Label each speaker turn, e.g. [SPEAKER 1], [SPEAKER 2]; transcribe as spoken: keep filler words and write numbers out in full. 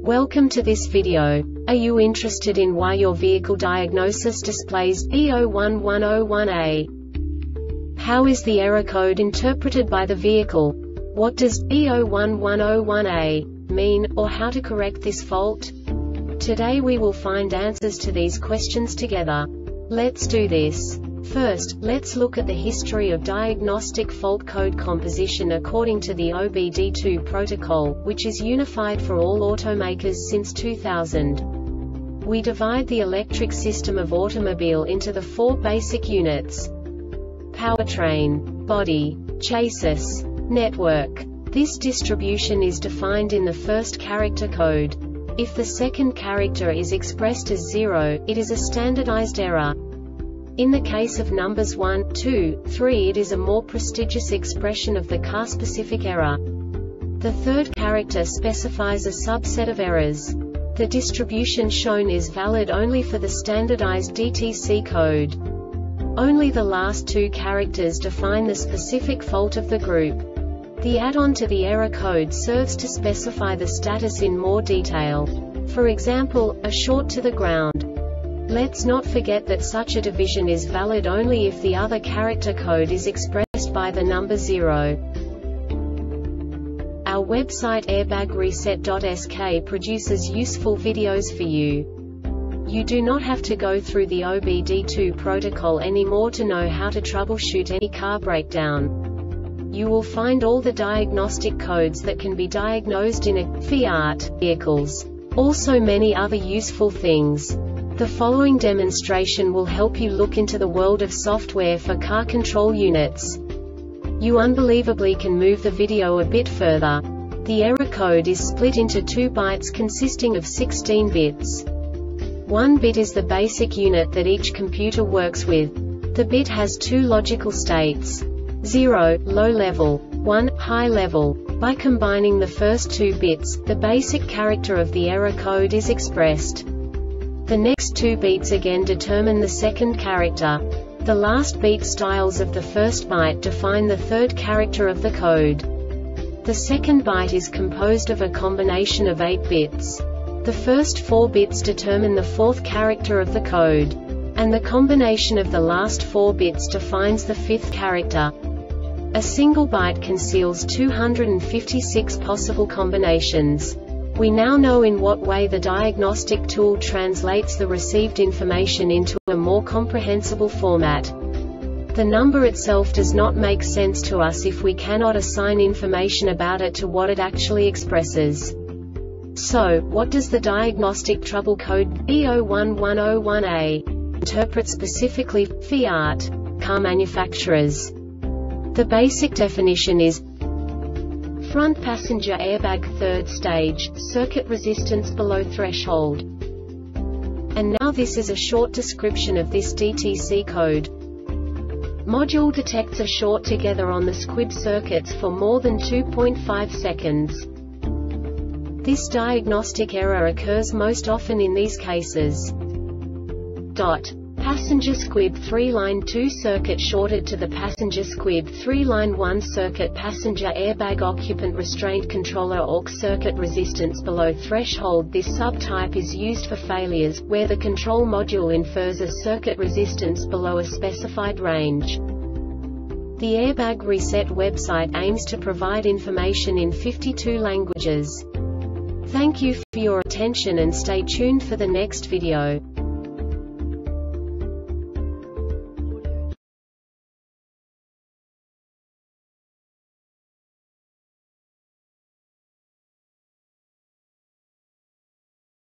[SPEAKER 1] Welcome to this video. Are you interested in why your vehicle diagnosis displays B zero one one zero one A? How is the error code interpreted by the vehicle? What does B zero one one zero one A mean, or how to correct this fault? Today we will find answers to these questions together. Let's do this. First, let's look at the history of diagnostic fault code composition according to the O B D two protocol, which is unified for all automakers since two thousand. We divide the electric system of automobile into the four basic units: powertrain, body, chassis, network. This distribution is defined in the first character code. If the second character is expressed as zero, it is a standardized error. In the case of numbers one, two, three, it is a more prestigious expression of the car-specific error. The third character specifies a subset of errors. The distribution shown is valid only for the standardized D T C code. Only the last two characters define the specific fault of the group. The add-on to the error code serves to specify the status in more detail. For example, a short to the ground. Let's not forget that such a division is valid only if the other character code is expressed by the number zero. Our website airbag reset dot S K produces useful videos for you. You do not have to go through the O B D two protocol anymore to know how to troubleshoot any car breakdown. You will find all the diagnostic codes that can be diagnosed in a Fiat vehicles. Also many other useful things. The following demonstration will help you look into the world of software for car control units. You unbelievably can move the video a bit further. The error code is split into two bytes consisting of sixteen bits. One bit is the basic unit that each computer works with. The bit has two logical states: zero, low level, one, high level. By combining the first two bits, the basic character of the error code is expressed. The next two beats again determine the second character. The last beat styles of the first byte define the third character of the code. The second byte is composed of a combination of eight bits. The first four bits determine the fourth character of the code. And the combination of the last four bits defines the fifth character. A single byte conceals two hundred fifty-six possible combinations. We now know in what way the diagnostic tool translates the received information into a more comprehensible format. The number itself does not make sense to us if we cannot assign information about it to what it actually expresses. So, what does the diagnostic trouble code B zero one one zero one A interpret specifically for Fiat car manufacturers? The basic definition is: front passenger airbag third stage, circuit resistance below threshold. And now this is a short description of this D T C code. Module detects a short together on the squib circuits for more than two point five seconds. This diagnostic error occurs most often in these cases. Dot. Passenger squib three line two circuit shorted to the passenger squib three line one circuit. Passenger airbag occupant restraint controller aux circuit resistance below threshold. This subtype is used for failures where the control module infers a circuit resistance below a specified range. The Airbag Reset website aims to provide information in fifty-two languages. Thank you for your attention and stay tuned for the next video.